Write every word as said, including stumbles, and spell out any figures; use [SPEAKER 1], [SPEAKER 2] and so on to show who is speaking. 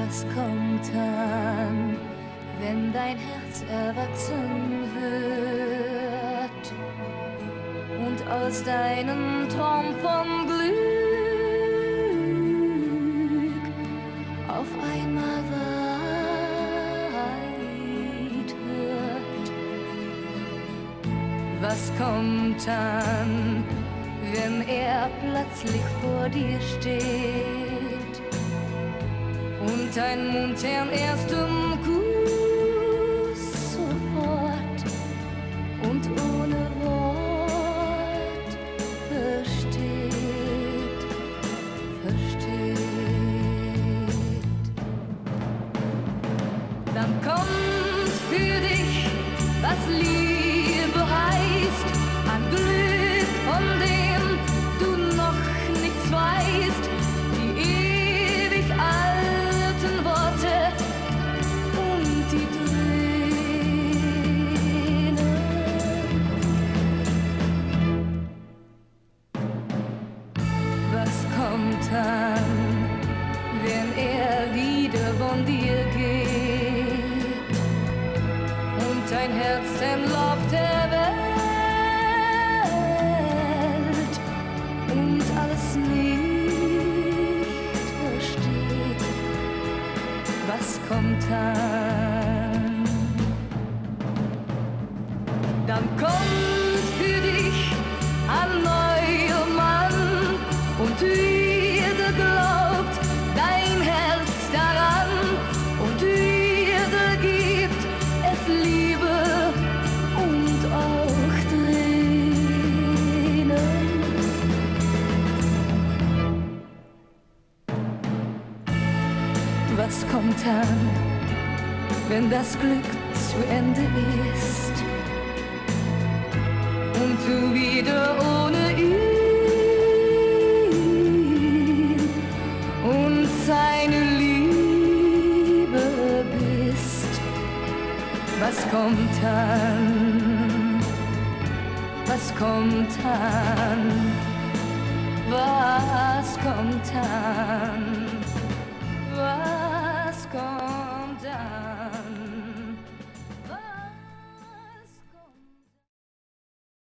[SPEAKER 1] Was kommt dann, wenn dein Herz erwachsen wird und aus deinem Traum von Glück auf einmal Wahrheit wird? Was kommt dann, wenn er plötzlich vor dir steht und dein Mund den ersten Kuss sofort und ohne Wort versteht, versteht? Dann kommt für dich, was Liebe heißt, an Glück, von dem du noch nichts weißt, die ewig alten Worte und die Tränen. Was kommt dann, wenn er wieder von dir geht und dein Herz den Lauf der Welt und alles nicht versteht? Was kommt dann? Dann kommt für dich ein neuer Mann und jeder glaubt dein Herz daran und jeder gibt es Liebe und auch Tränen. Was kommt dann, wenn das Glück zu Ende ist und du wieder ohne ihn und seine Liebe bist? Was kommt dann? Was kommt dann? Was kommt dann? Was